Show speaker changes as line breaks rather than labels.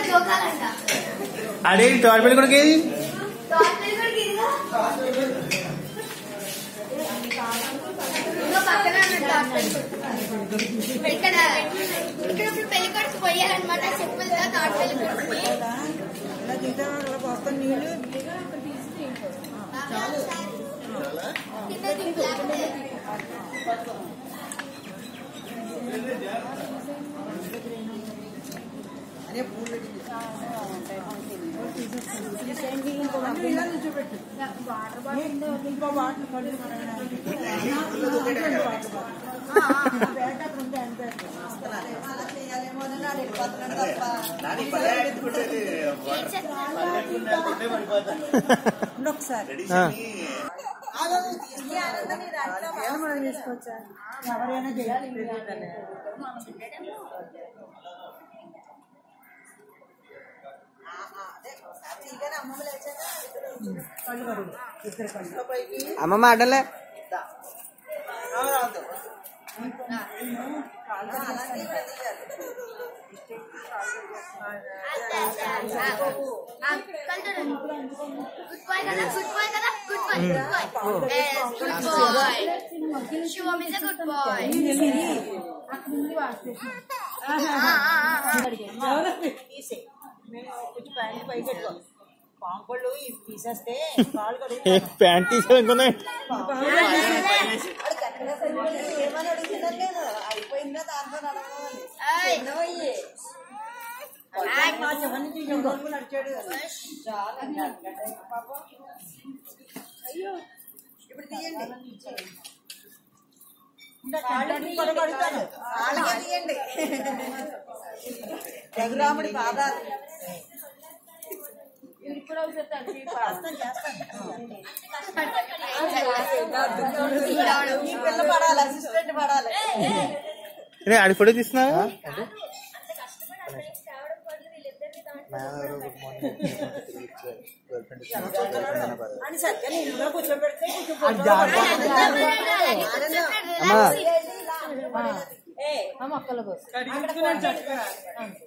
అడే తోటపల్లి కూడా
పెళ్లి కొడుకు పోయాలన్నమాట చెప్పులతో తోటపల్లి కొడుకుని నీళ్ళు తీసుకోవచ్చా ఎవరైనా చేయాలి
అమ్మమ్మ అడ్డలే
పాంపళ్ళు తీసేస్తే
ప్యాంట్ తీసేనుకున్నాయి
అయిపోయిందా దాంట్లో నడిచాడు అయ్యో ఇప్పుడు తీయండి తీయండి రఘురాముడి పాదాలు పిల్ల పడాలి అసిస్టెంట్ పడాలి
ఆడి ఫోటో తీస్తున్నా
అని సరిగ్గా నీళ్ళలో కూర్చోబెడితే
మొక్కల కోసం